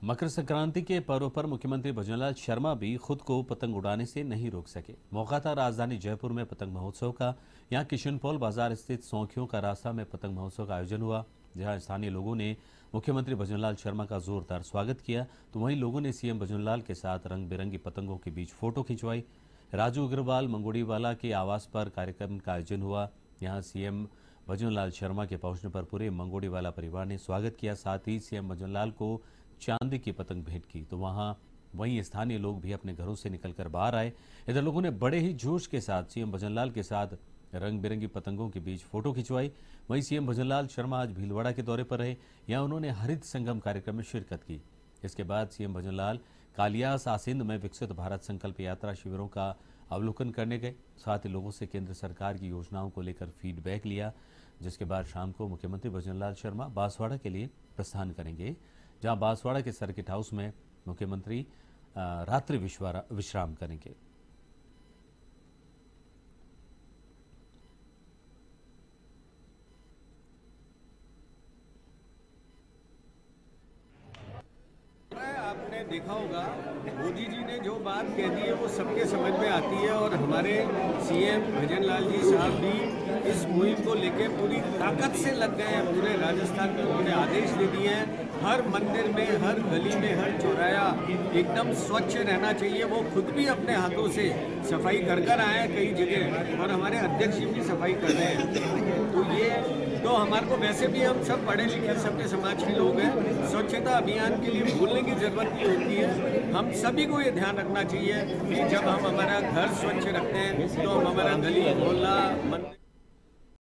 मकर संक्रांति के पर्व पर मुख्यमंत्री भजनलाल शर्मा भी खुद को पतंग उड़ाने से नहीं रोक सके। मौका था राजधानी जयपुर में पतंग महोत्सव का। यहां किशनपोल बाजार स्थित सौंखियों का रास्ता में पतंग महोत्सव का आयोजन हुआ, जहां स्थानीय लोगों ने मुख्यमंत्री भजनलाल शर्मा का जोरदार स्वागत किया, तो वहीं लोगों ने सीएम भजनलाल के साथ रंग बिरंगी पतंगों के बीच फोटो खिंचवाई। राजू अग्रवाल मंगोड़ीवाला के आवास पर कार्यक्रम का आयोजन हुआ। यहाँ सीएम भजनलाल शर्मा के पहुंचने पर पूरे मंगोड़ीवाला परिवार ने स्वागत किया। साथ ही सीएम भजनलाल को चांदी की पतंग भेंट की, तो वहीं स्थानीय लोग भी अपने घरों से निकलकर बाहर आए। इधर लोगों ने बड़े ही जोश के साथ सीएम भजनलाल के साथ रंग बिरंगी पतंगों के बीच फोटो खिंचवाई। वहीं सीएम भजनलाल शर्मा आज भीलवाड़ा के दौरे पर रहे। यहाँ उन्होंने हरित संगम कार्यक्रम में शिरकत की। इसके बाद सीएम भजनलाल कालियास आसिंद में विकसित भारत संकल्प यात्रा शिविरों का अवलोकन करने गए। साथ ही लोगों से केंद्र सरकार की योजनाओं को लेकर फीडबैक लिया, जिसके बाद शाम को मुख्यमंत्री भजनलाल शर्मा बांसवाड़ा के लिए प्रस्थान करेंगे, जहां बांसवाड़ा के सर्किट हाउस में मुख्यमंत्री रात्रि विश्राम करेंगे। आपने देखा होगा, मोदी जी ने जो बात कह दी है वो सबके समझ में आती है और हमारे सीएम भजनलाल जी साहब भी इस मुहिम को लेकर पूरी ताकत से लग गए हैं। पूरे राजस्थान में उन्होंने आदेश दे दिए हैं, हर मंदिर में, हर गली में, हर चौराया एकदम स्वच्छ रहना चाहिए। वो खुद भी अपने हाथों से सफाई कर आए हैं कई जगह, और हमारे अध्यक्ष जी भी सफाई कर रहे हैं। तो हमारे को वैसे भी हम सब पढ़े लिखे सभ्य समाज के लोग हैं। स्वच्छता अभियान के लिए भूलने की जरूरत नहीं होती है। हम सभी को ये ध्यान रखना चाहिए कि जब हम हमारा घर स्वच्छ रखते हैं तो हम हमारा गली मोहल्ला मंदिर